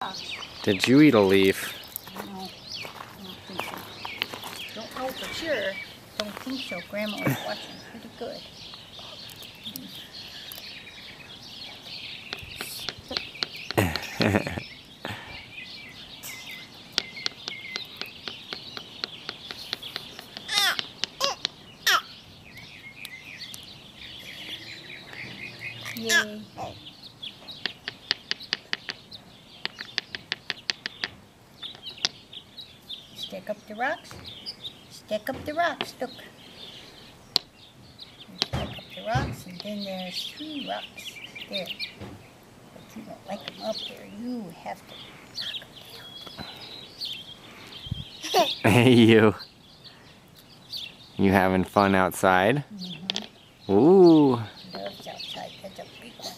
Did you eat a leaf? No, I don't think so. Don't know for sure. Don't think so. Grandma was watching pretty good. Yay. Stick up the rocks. Stick up the rocks, look. Stick up the rocks, and then there's 3 rocks there. But you don't like them up there. You have to knock them down. Hey, you. You having fun outside? Mm-hmm. Ooh. Loves outside. That's a big one.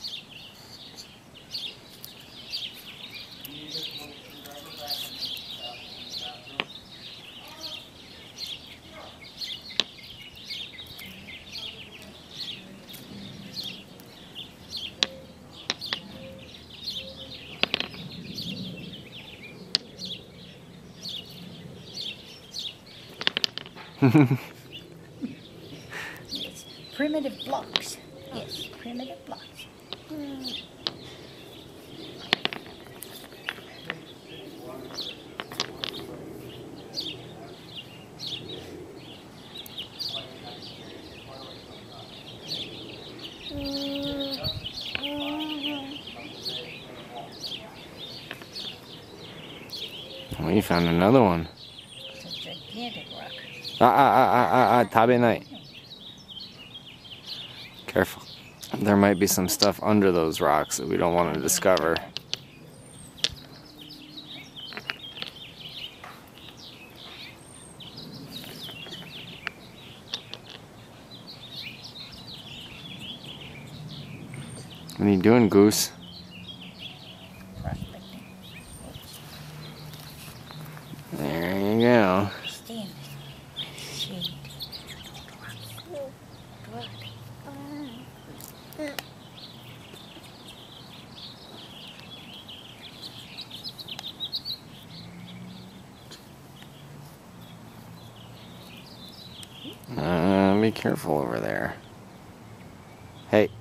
Yes, primitive blocks. Yes, primitive blocks. Oh, you found another one. It's a gigantic rock. Tabenai. Careful. There might be some stuff under those rocks that we don't want to discover. What are you doing, Goose? Prospecting. There you go. Stay in the shade. Be careful over there. Hey.